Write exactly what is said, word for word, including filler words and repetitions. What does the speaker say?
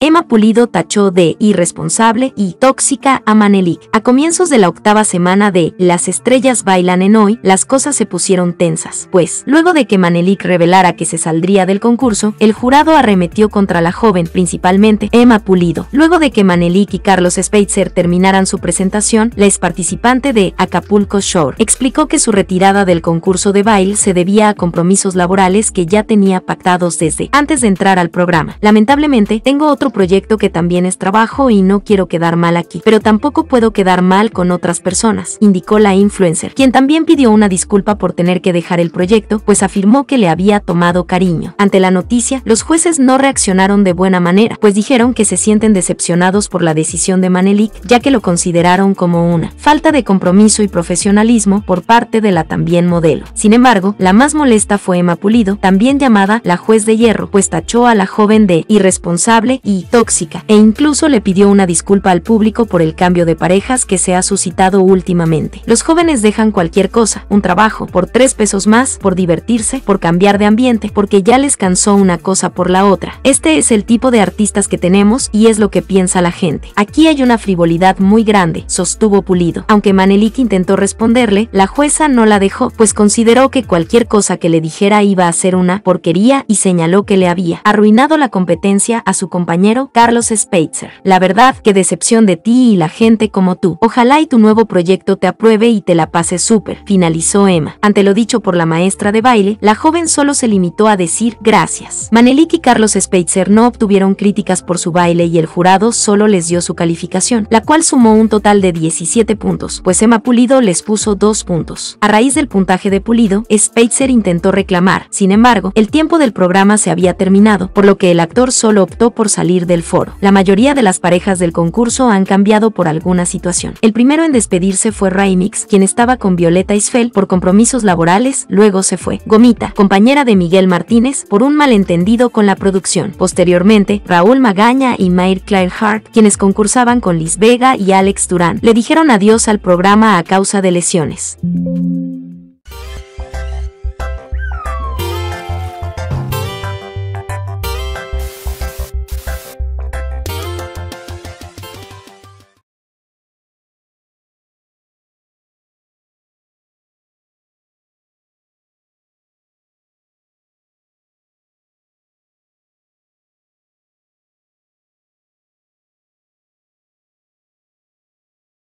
Emma Pulido tachó de irresponsable y tóxica a Manelik. A comienzos de la octava semana de Las estrellas bailan en hoy, las cosas se pusieron tensas, pues, luego de que Manelik revelara que se saldría del concurso, el jurado arremetió contra la joven, principalmente Emma Pulido. Luego de que Manelik y Carlos Spitzer terminaran su presentación, la ex participante de Acapulco Shore explicó que su retirada del concurso de baile se debía a compromisos laborales que ya tenía pactados desde antes de entrar al programa. Lamentablemente, tengo otro proyecto que también es trabajo y no quiero quedar mal aquí, pero tampoco puedo quedar mal con otras personas, indicó la influencer, quien también pidió una disculpa por tener que dejar el proyecto, pues afirmó que le había tomado cariño. Ante la noticia, los jueces no reaccionaron de buena manera, pues dijeron que se sienten decepcionados por la decisión de Manelik, ya que lo consideraron como una falta de compromiso y profesionalismo por parte de la también modelo. Sin embargo, la más molesta fue Emma Pulido, también llamada la juez de hierro, pues tachó a la joven de irresponsable y tóxica, e incluso le pidió una disculpa al público por el cambio de parejas que se ha suscitado últimamente. Los jóvenes dejan cualquier cosa, un trabajo, por tres pesos más, por divertirse, por cambiar de ambiente, porque ya les cansó una cosa por la otra. Este es el tipo de artistas que tenemos y es lo que piensa la gente. Aquí hay una frivolidad muy grande, sostuvo Pulido. Aunque Manelik intentó responderle, la jueza no la dejó, pues consideró que cualquier cosa que le dijera iba a ser una porquería y señaló que le había arruinado la competencia a su compañero Carlos Spitzer. La verdad, qué decepción de ti y la gente como tú. Ojalá y tu nuevo proyecto te apruebe y te la pases súper, finalizó Emma. Ante lo dicho por la maestra de baile, la joven solo se limitó a decir gracias. Manelik y Carlos Spitzer no obtuvieron críticas por su baile y el jurado solo les dio su calificación, la cual sumó un total de diecisiete puntos, pues Emma Pulido les puso dos puntos. A raíz del puntaje de Pulido, Spitzer intentó reclamar, sin embargo, el tiempo del programa se había terminado, por lo que el actor solo optó por salir del foro. La mayoría de las parejas del concurso han cambiado por alguna situación. El primero en despedirse fue Raimix, quien estaba con Violeta Isfel por compromisos laborales, luego se fue Gomita, compañera de Miguel Martínez, por un malentendido con la producción. Posteriormente, Raúl Magaña y Mayr Claire Hart, quienes concursaban con Liz Vega y Alex Durán, le dijeron adiós al programa a causa de lesiones.